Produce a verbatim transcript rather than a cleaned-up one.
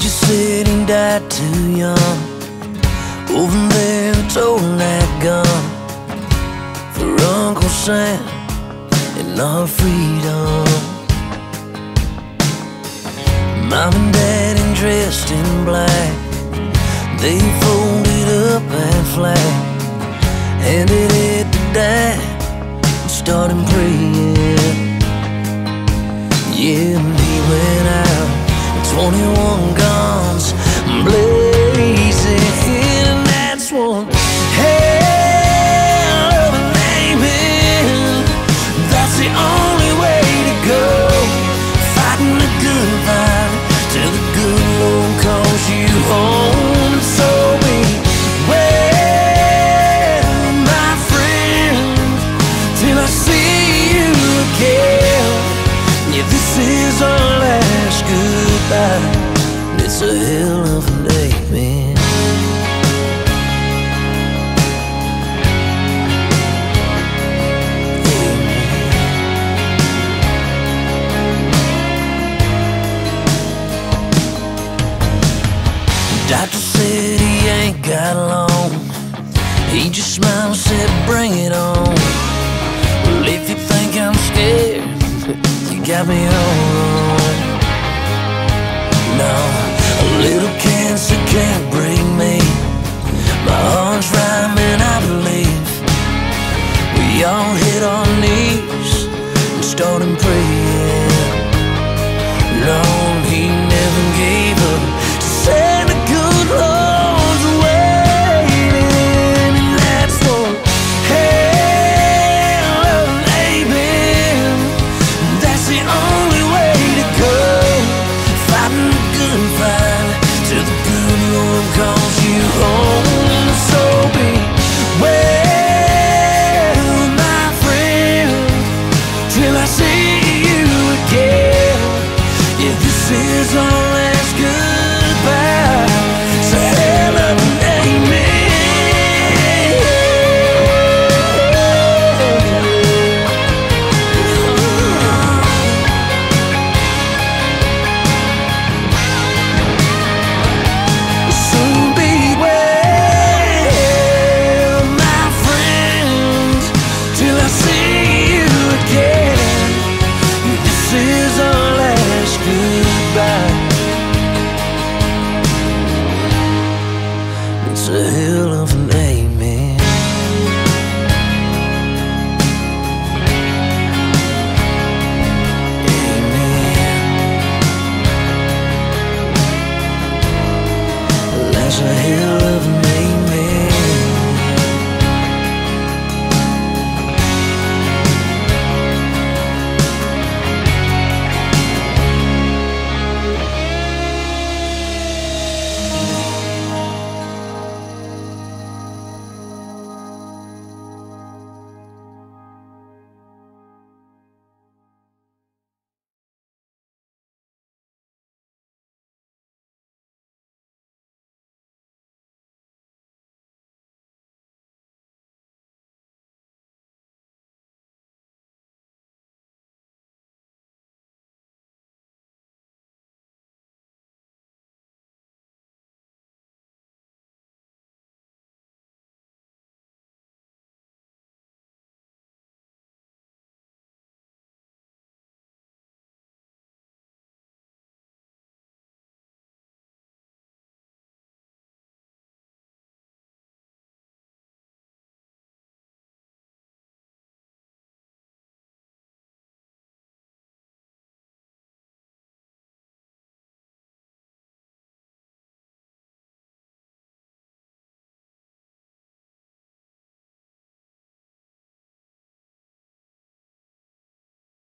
said he died too young. Over there toting that gun for Uncle Sam and our freedom. Mom and Daddy dressed in black, they folded up that flag, handed it to Dad and started praying. Yeah, and he went out with twenty-one guns blazing, and that's one hell of a name. That's the only way to go, fighting the good fight till the good Lord calls you home. And so beware, my friend, till I see you again. Yeah, this is our last goodbye. It's a hell of a day, man. Doctor said he ain't got long. He just smiled and said, bring it on. Well, if you think I'm scared, you got me all wrong. No, a little cancer can't break me. My heart's rhyming, I believe. We all hit our knees and started praying. Lord, he never gave up to send the good Lord's waiting. And that's one hell of an amen. That's the only way to go, fighting the good fight till the good Lord calls you home. So beware, my friend, till I see you again. Yeah, this is our last goodbye. It's a hell of an amen. So beware, my friend, till I see you again. This is our last goodbye. It's a hell of an amen. Amen. That's a hell